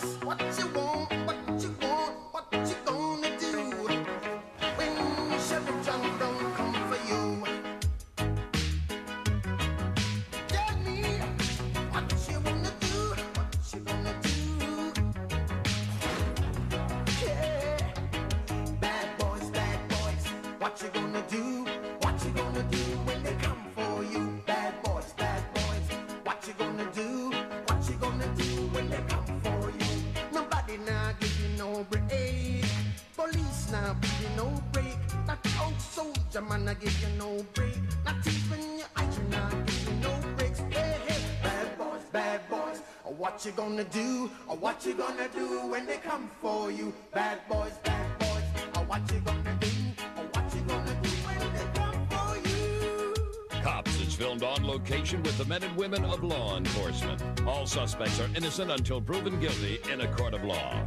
What you want, what you want, what you gonna do when Chevy John don't come for you? Tell me what you wanna do, what you gonna do? Yeah, bad boys, what you gonna do? What you gonna do when they come for you? Bad boys, what you gonna do? What you gonna do when they come for you? Nobody now give you no break. Police now give you no break. That old soldier man I give you no break. Not even your eyes now give you no breaks. Hey, hey, bad boys, what you gonna do? Or what you gonna do when they come for you? Bad boys, or what you gonna do? Or what you gonna do when they come for you? Cops is filmed on location with the men and women of law enforcement. All suspects are innocent until proven guilty in a court of law.